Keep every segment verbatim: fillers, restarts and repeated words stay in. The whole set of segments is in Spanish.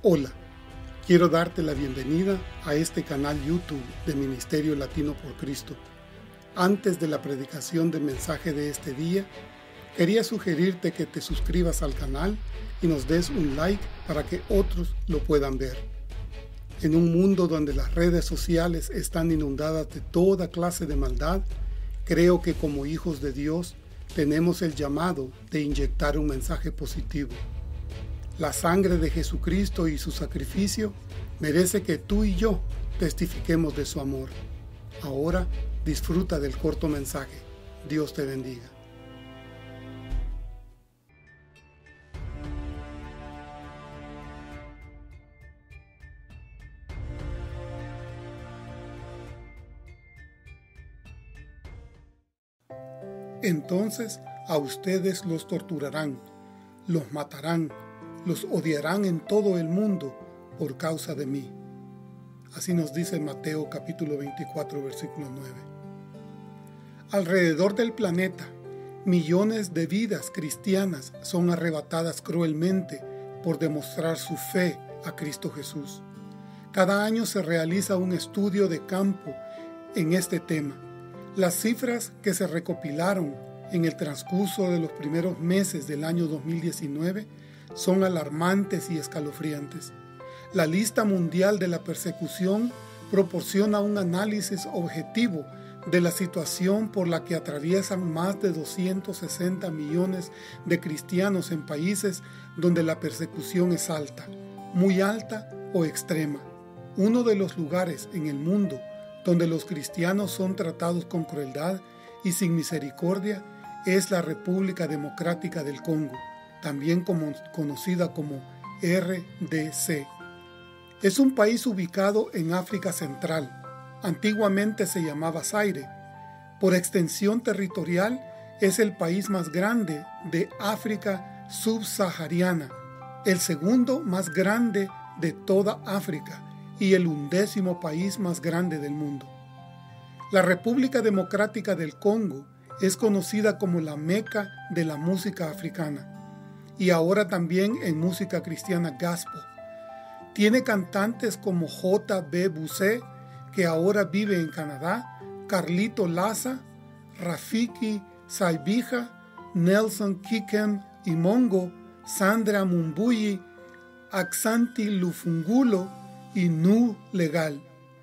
Hola, quiero darte la bienvenida a este canal YouTube de Ministerio Latino por Cristo. Antes de la predicación del mensaje de este día, quería sugerirte que te suscribas al canal y nos des un like para que otros lo puedan ver. En un mundo donde las redes sociales están inundadas de toda clase de maldad, creo que como hijos de Dios tenemos el llamado de inyectar un mensaje positivo. La sangre de Jesucristo y su sacrificio merece que tú y yo testifiquemos de su amor. Ahora disfruta del corto mensaje. Dios te bendiga. Entonces a ustedes los torturarán, los matarán, los odiarán en todo el mundo por causa de mí. Así nos dice Mateo capítulo veinticuatro, versículo nueve. Alrededor del planeta, millones de vidas cristianas son arrebatadas cruelmente por demostrar su fe a Cristo Jesús. Cada año se realiza un estudio de campo en este tema. Las cifras que se recopilaron en el transcurso de los primeros meses del año dos mil diecinueve son alarmantes y escalofriantes. La lista mundial de la persecución proporciona un análisis objetivo de la situación por la que atraviesan más de doscientos sesenta millones de cristianos en países donde la persecución es alta, muy alta o extrema. Uno de los lugares en el mundo donde los cristianos son tratados con crueldad y sin misericordia es la República Democrática del Congo, también como, conocida como R D C. Es un país ubicado en África Central. Antiguamente se llamaba Zaire. Por extensión territorial es el país más grande de África subsahariana, el segundo más grande de toda África y el undécimo país más grande del mundo. La República Democrática del Congo es conocida como la Meca de la música africana y ahora también en música cristiana gospel. Tiene cantantes como J B Busse, que ahora vive en Canadá, Carlito Laza, Rafiki Saibija, Nelson Kikem Imongo, Sandra Mumbuyi, Aksanti Lufungulo y Nu Legal.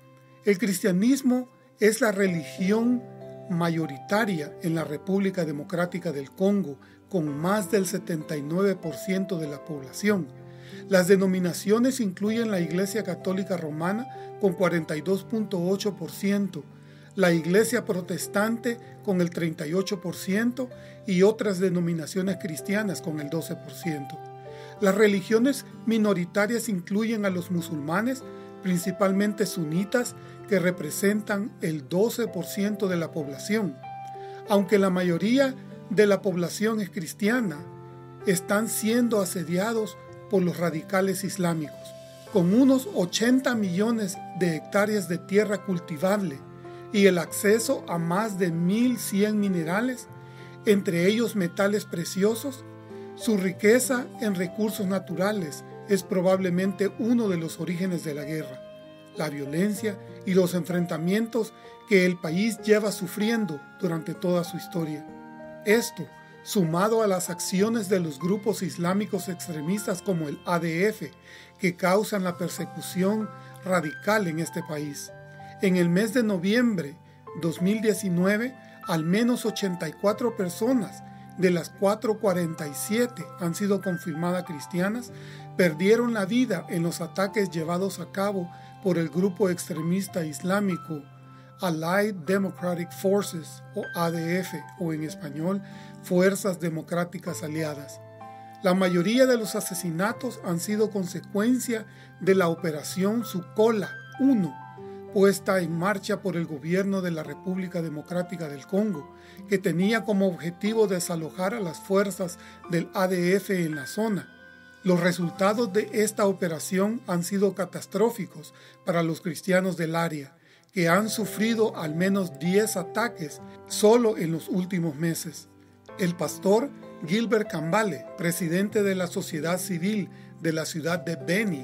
El cristianismo es la religión mayoritaria en la República Democrática del Congo, con más del setenta y nueve por ciento de la población. Las denominaciones incluyen la Iglesia Católica Romana con cuarenta y dos punto ocho por ciento, la Iglesia Protestante con el treinta y ocho por ciento y otras denominaciones cristianas con el doce por ciento. Las religiones minoritarias incluyen a los musulmanes, principalmente sunitas, que representan el doce por ciento de la población. Aunque la mayoría de la población es cristiana, están siendo asediados por los radicales islámicos. Con unos ochenta millones de hectáreas de tierra cultivable y el acceso a más de mil cien minerales, entre ellos metales preciosos, su riqueza en recursos naturales es probablemente uno de los orígenes de la guerra, la violencia y los enfrentamientos que el país lleva sufriendo durante toda su historia. Esto, sumado a las acciones de los grupos islámicos extremistas como el A D F, que causan la persecución radical en este país. En el mes de noviembre de dos mil diecinueve, al menos ochenta y cuatro personas de las cuatrocientas cuarenta y siete han sido confirmadas cristianas, perdieron la vida en los ataques llevados a cabo por el grupo extremista islámico Allied Democratic Forces, o A D F, o en español, Fuerzas Democráticas Aliadas. La mayoría de los asesinatos han sido consecuencia de la Operación Sukola uno, puesta en marcha por el gobierno de la República Democrática del Congo, que tenía como objetivo desalojar a las fuerzas del A D F en la zona. Los resultados de esta operación han sido catastróficos para los cristianos del área, que han sufrido al menos diez ataques solo en los últimos meses. El pastor Gilbert Kambale, presidente de la sociedad civil de la ciudad de Beni,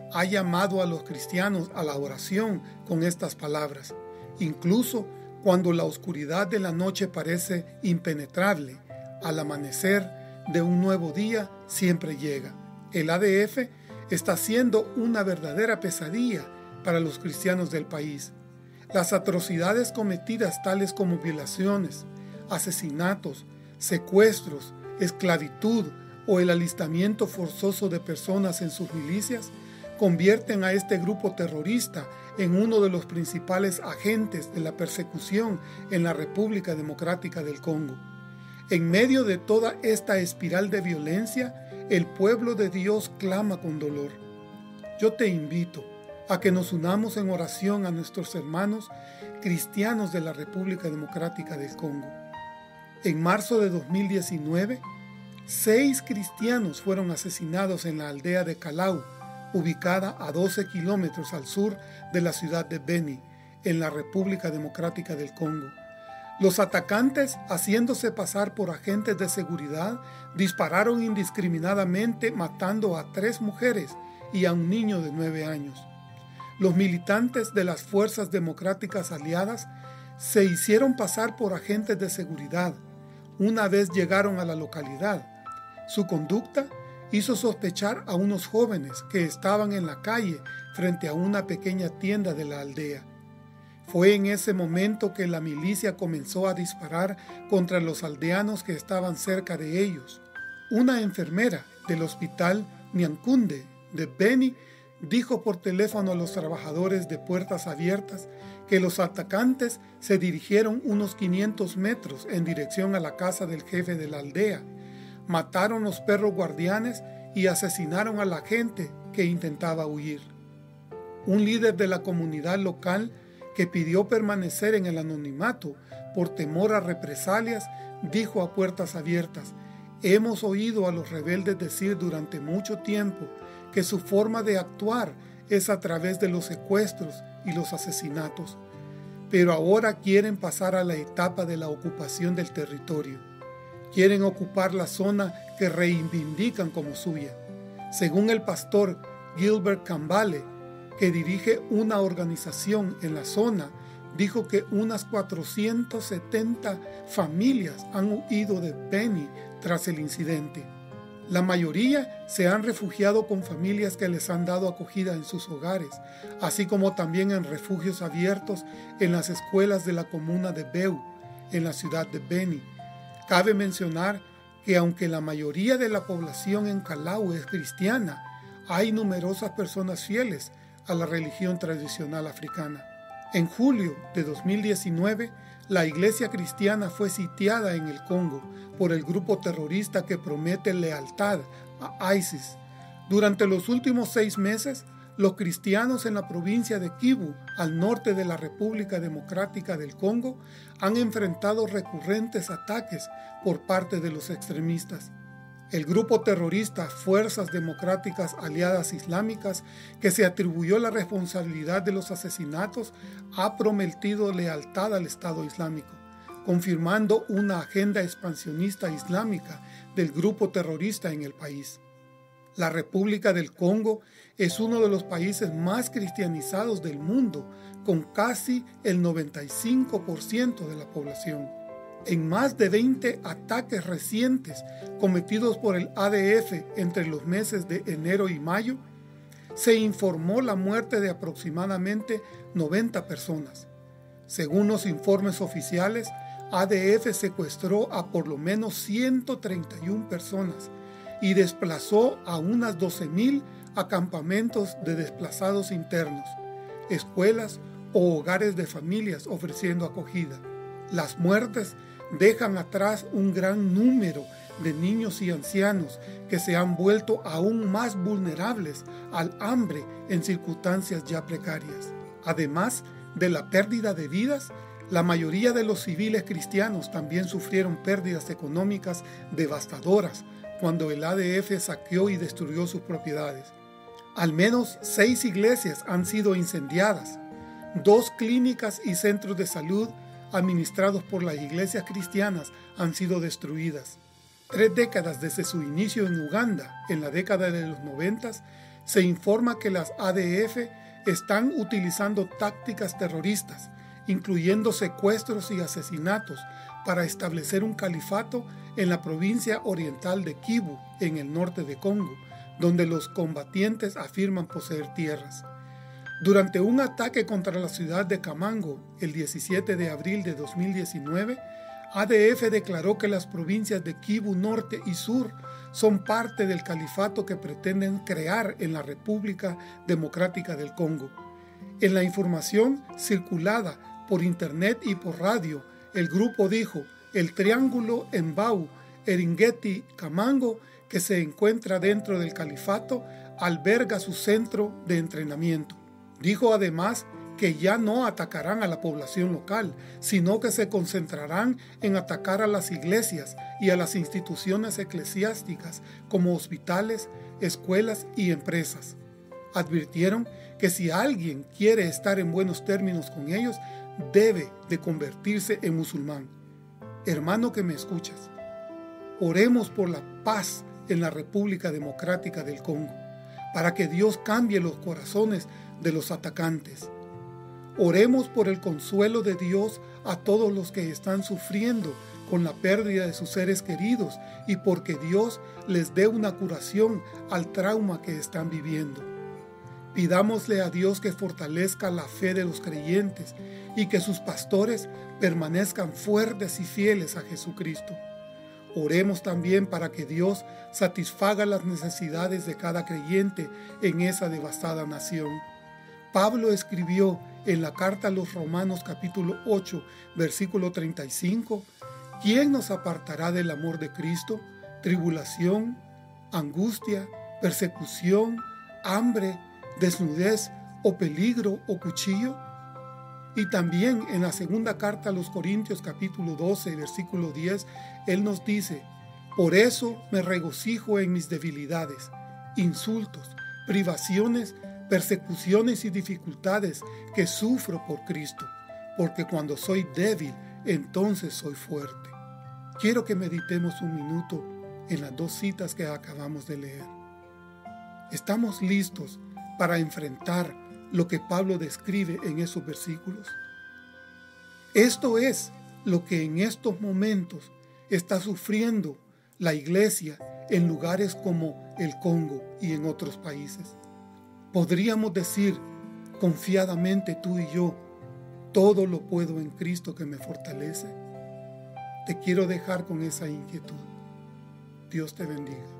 ha llamado a los cristianos a la oración con estas palabras. Incluso cuando la oscuridad de la noche parece impenetrable, al amanecer de un nuevo día siempre llega. El A D F está siendo una verdadera pesadilla para los cristianos del país. Las atrocidades cometidas, tales como violaciones, asesinatos, secuestros, esclavitud o el alistamiento forzoso de personas en sus milicias, convierten a este grupo terrorista en uno de los principales agentes de la persecución en la República Democrática del Congo. En medio de toda esta espiral de violencia, el pueblo de Dios clama con dolor. Yo te invito a que nos unamos en oración a nuestros hermanos cristianos de la República Democrática del Congo. En marzo de dos mil diecinueve, seis cristianos fueron asesinados en la aldea de Kalau, ubicada a doce kilómetros al sur de la ciudad de Beni, en la República Democrática del Congo. Los atacantes, haciéndose pasar por agentes de seguridad, dispararon indiscriminadamente, matando a tres mujeres y a un niño de nueve años. Los militantes de las fuerzas democráticas aliadas se hicieron pasar por agentes de seguridad una vez llegaron a la localidad. Su conducta hizo sospechar a unos jóvenes que estaban en la calle frente a una pequeña tienda de la aldea. Fue en ese momento que la milicia comenzó a disparar contra los aldeanos que estaban cerca de ellos. Una enfermera del hospital Nyankunde de Beni dijo por teléfono a los trabajadores de Puertas Abiertas que los atacantes se dirigieron unos quinientos metros en dirección a la casa del jefe de la aldea. Mataron los perros guardianes y asesinaron a la gente que intentaba huir. Un líder de la comunidad local, que pidió permanecer en el anonimato por temor a represalias, dijo a Puertas Abiertas: «Hemos oído a los rebeldes decir durante mucho tiempo que su forma de actuar es a través de los secuestros y los asesinatos, pero ahora quieren pasar a la etapa de la ocupación del territorio. Quieren ocupar la zona que reivindican como suya». Según el pastor Gilbert Kambale, que dirige una organización en la zona, dijo que unas cuatrocientas setenta familias han huido de Beni tras el incidente. La mayoría se han refugiado con familias que les han dado acogida en sus hogares, así como también en refugios abiertos en las escuelas de la comuna de Beu, en la ciudad de Beni. Cabe mencionar que aunque la mayoría de la población en Kalau es cristiana, hay numerosas personas fieles a la religión tradicional africana. En julio de dos mil diecinueve, la iglesia cristiana fue sitiada en el Congo por el grupo terrorista que promete lealtad a ISIS. Durante los últimos seis meses, los cristianos en la provincia de Kivu, al norte de la República Democrática del Congo, han enfrentado recurrentes ataques por parte de los extremistas. El grupo terrorista Fuerzas Democráticas Aliadas Islámicas, que se atribuyó la responsabilidad de los asesinatos, ha prometido lealtad al Estado Islámico, confirmando una agenda expansionista islámica del grupo terrorista en el país. La República del Congo es uno de los países más cristianizados del mundo, con casi el noventa y cinco por ciento de la población. En más de veinte ataques recientes cometidos por el A D F entre los meses de enero y mayo, se informó la muerte de aproximadamente noventa personas. Según los informes oficiales, A D F secuestró a por lo menos ciento treinta y una personas y desplazó a unas doce mil a campamentos de desplazados internos, escuelas o hogares de familias ofreciendo acogida. Las muertes dejan atrás un gran número de niños y ancianos que se han vuelto aún más vulnerables al hambre en circunstancias ya precarias. Además de la pérdida de vidas, la mayoría de los civiles cristianos también sufrieron pérdidas económicas devastadoras cuando el A D F saqueó y destruyó sus propiedades. Al menos seis iglesias han sido incendiadas, dos clínicas y centros de salud administrados por las iglesias cristianas han sido destruidas. Tres décadas desde su inicio en Uganda, en la década de los noventas, se informa que las A D F están utilizando tácticas terroristas, incluyendo secuestros y asesinatos, para establecer un califato en la provincia oriental de Kivu, en el norte de Congo, donde los combatientes afirman poseer tierras. Durante un ataque contra la ciudad de Kamango el diecisiete de abril de dos mil diecinueve, A D F declaró que las provincias de Kivu Norte y Sur son parte del califato que pretenden crear en la República Democrática del Congo. En la información circulada por internet y por radio, el grupo dijo: el Triángulo Mbau, Eringeti, Kamango, que se encuentra dentro del califato, alberga su centro de entrenamiento. Dijo además que ya no atacarán a la población local, sino que se concentrarán en atacar a las iglesias y a las instituciones eclesiásticas como hospitales, escuelas y empresas. Advirtieron que si alguien quiere estar en buenos términos con ellos, debe de convertirse en musulmán. Hermano que me escuchas, oremos por la paz en la República Democrática del Congo, para que Dios cambie los corazones de los atacantes. Oremos por el consuelo de Dios a todos los que están sufriendo con la pérdida de sus seres queridos y porque Dios les dé una curación al trauma que están viviendo. Pidámosle a Dios que fortalezca la fe de los creyentes y que sus pastores permanezcan fuertes y fieles a Jesucristo. Oremos también para que Dios satisfaga las necesidades de cada creyente en esa devastada nación. Pablo escribió en la carta a los Romanos capítulo ocho, versículo treinta y cinco, ¿quién nos apartará del amor de Cristo? ¿Tribulación, angustia, persecución, hambre, desnudez o peligro o cuchillo? Y también en la segunda carta a los Corintios capítulo doce, versículo diez, él nos dice: por eso me regocijo en mis debilidades, insultos, privaciones, persecuciones y dificultades que sufro por Cristo, porque cuando soy débil, entonces soy fuerte. Quiero que meditemos un minuto en las dos citas que acabamos de leer. ¿Estamos listos para enfrentar lo que Pablo describe en esos versículos? Esto es lo que en estos momentos está sufriendo la iglesia en lugares como el Congo y en otros países. Podríamos decir confiadamente tú y yo: todo lo puedo en Cristo que me fortalece. Te quiero dejar con esa inquietud. Dios te bendiga.